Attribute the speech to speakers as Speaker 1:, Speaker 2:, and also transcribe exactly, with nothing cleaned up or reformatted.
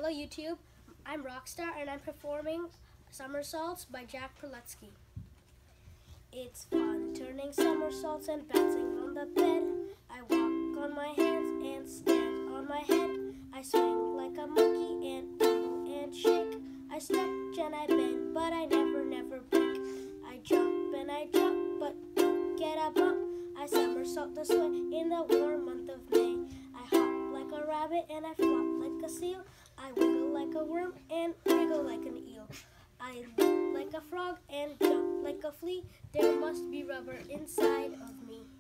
Speaker 1: Hello YouTube, I'm Rockstar and I'm performing Somersaults by Jack Prelutsky. It's fun turning somersaults and bouncing on the bed. I walk on my hands and stand on my head. I swing like a monkey and tumble and shake. I stretch and I bend, but I never, never break. I jump and I jump, but don't get a bump. I somersault this way in the warm month of May. I hop like a rabbit and I flop like a seal. I wiggle like a worm and wriggle like an eel. I leap like a frog and jump like a flea. There must be rubber inside of me.